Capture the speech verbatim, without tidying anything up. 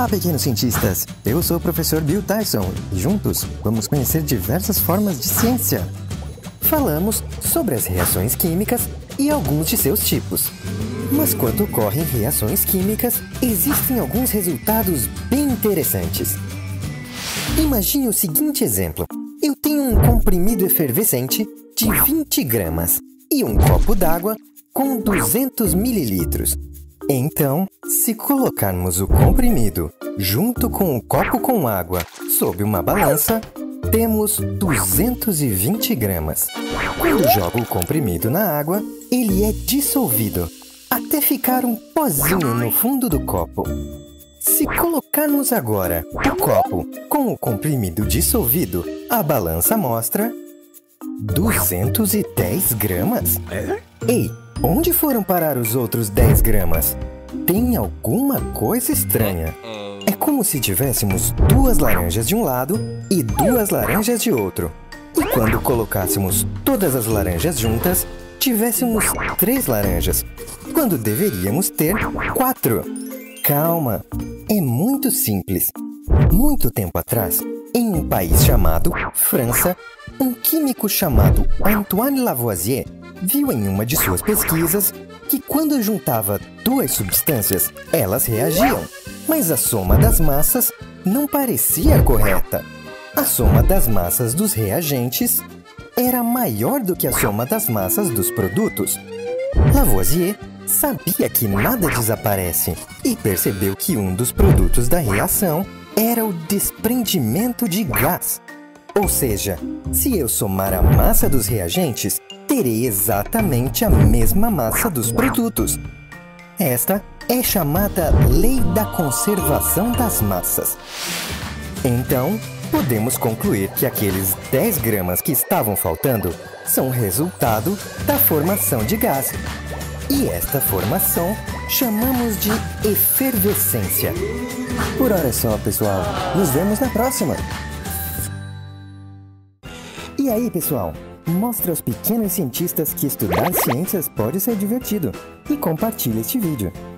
Olá, pequenos cientistas! Eu sou o professor Bill Tyson e juntos vamos conhecer diversas formas de ciência. Falamos sobre as reações químicas e alguns de seus tipos. Mas quando ocorrem reações químicas, existem alguns resultados bem interessantes. Imagine o seguinte exemplo. Eu tenho um comprimido efervescente de vinte gramas e um copo d'água com duzentos mililitros. Então, se colocarmos o comprimido junto com o copo com água sob uma balança, temos duzentos e vinte gramas. Quando jogo o comprimido na água, ele é dissolvido até ficar um pozinho no fundo do copo. Se colocarmos agora o copo com o comprimido dissolvido, a balança mostra duzentos e dez gramas. Ei, onde foram parar os outros dez gramas? Tem alguma coisa estranha. É como se tivéssemos duas laranjas de um lado e duas laranjas de outro. E quando colocássemos todas as laranjas juntas, tivéssemos três laranjas, quando deveríamos ter quatro. Calma, é muito simples. Muito tempo atrás, em um país chamado França, um químico chamado Antoine Lavoisier viu em uma de suas pesquisas que quando juntava duas substâncias, elas reagiam, mas a soma das massas não parecia correta. A soma das massas dos reagentes era maior do que a soma das massas dos produtos. Lavoisier sabia que nada desaparece e percebeu que um dos produtos da reação era o desprendimento de gás. Ou seja, se eu somar a massa dos reagentes, terei exatamente a mesma massa dos produtos. Esta é chamada Lei da Conservação das Massas. Então, podemos concluir que aqueles dez gramas que estavam faltando são resultado da formação de gás. E esta formação chamamos de efervescência. Por hora é só, pessoal. Nos vemos na próxima! E aí, pessoal? Mostre aos pequenos cientistas que estudar ciências pode ser divertido e compartilhe este vídeo.